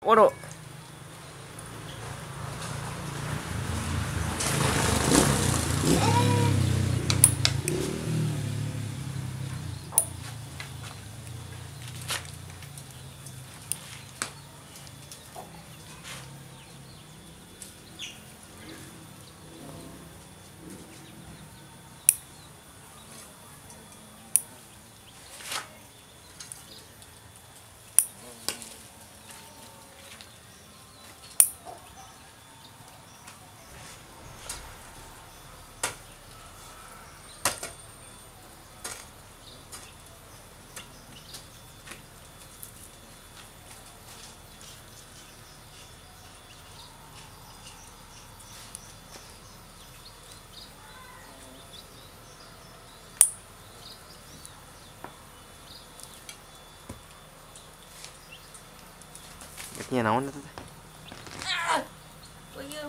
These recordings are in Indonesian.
Waduh. Nya naon eta teh? Peuyeum.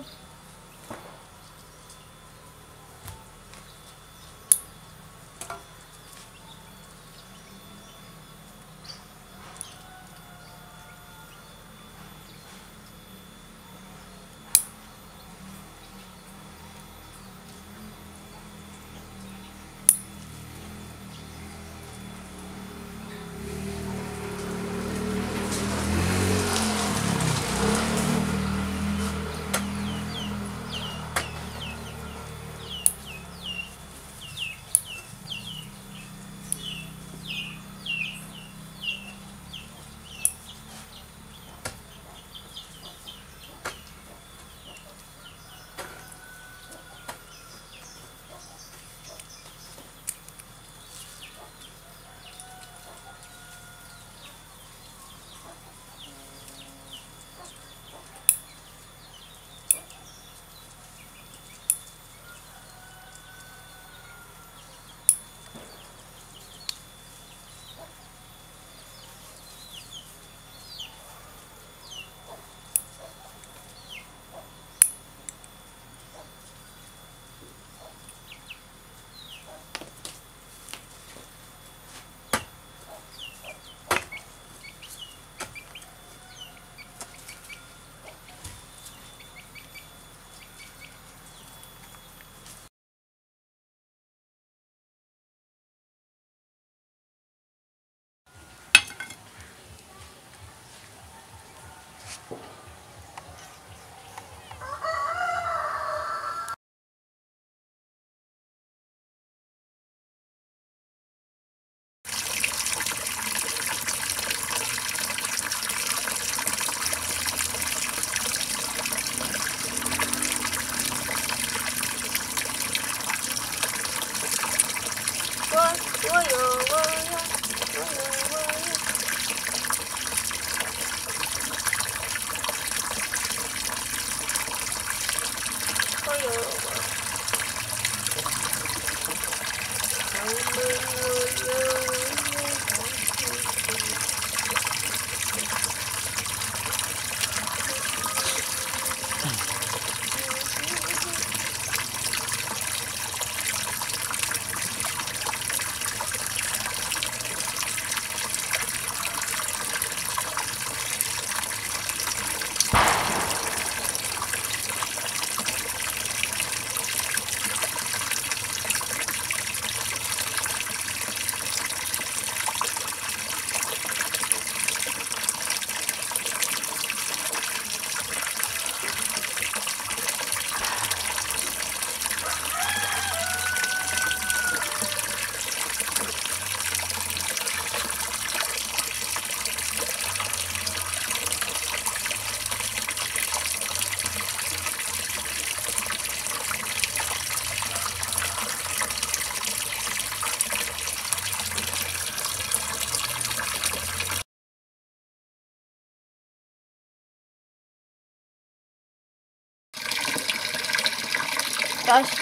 Terus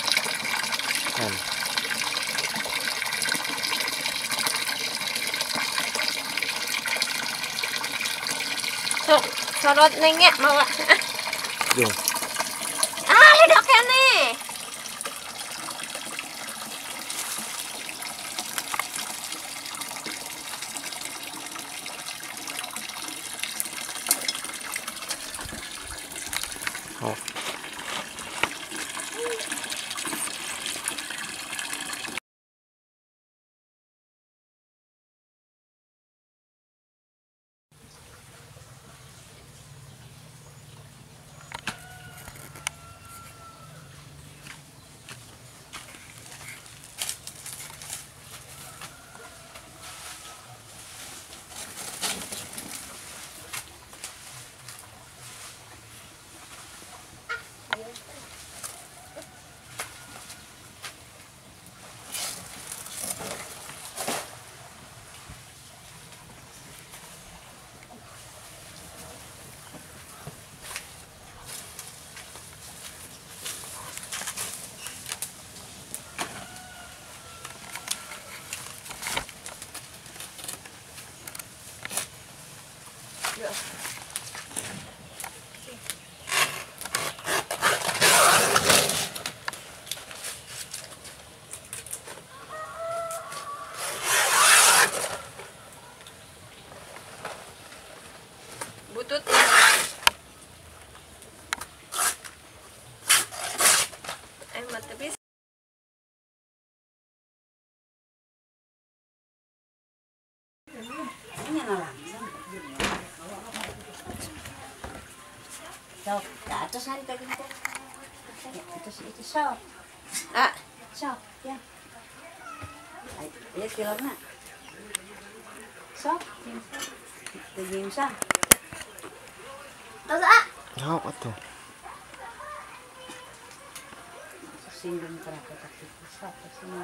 Sok sorot nengnya mau. Yung. Ah, lidak kene. Sok, ke atas hari tadi itu. Ya, itu sok. Ah, Sok, ya. Ayo kilorna. Sok. Tugim sa. terus ah. Jawab atuh. Sindung kerapa tapi sok sini.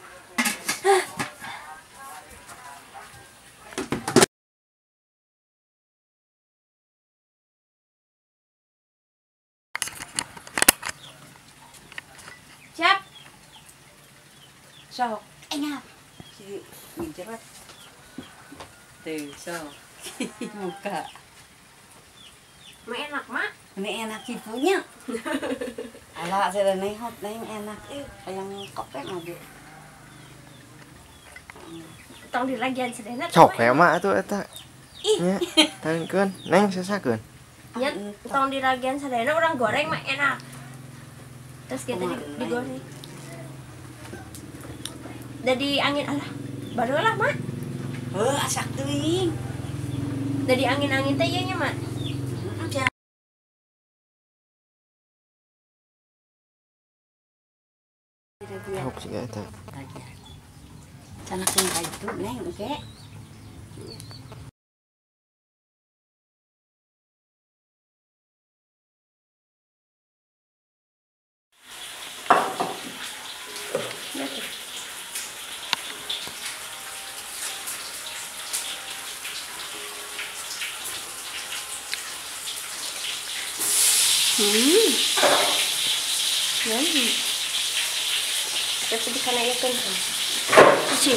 Siap. Sok. Ngap. Si jerat. Tuh, sok. Muka. Mah enak, Mak. Ini enak cipunya. Ala saya nehot neng enak yang kopeng aja. Tong di lagian sedena. Sok kayak mah atuh eta. Nya, tangkeun. Neng sesakeun. Nya, tong di lagian sedena orang goreng mah enak. Terus kita digoreng. Jadi angin alah. Baru lah, Mak. Asak teuing. Jadi angin-angin teh ieu nya, Mak. Jawab sih eta. Sana kung itu neng oke. Nanti. Tapi di kana ieu kan. Cuci.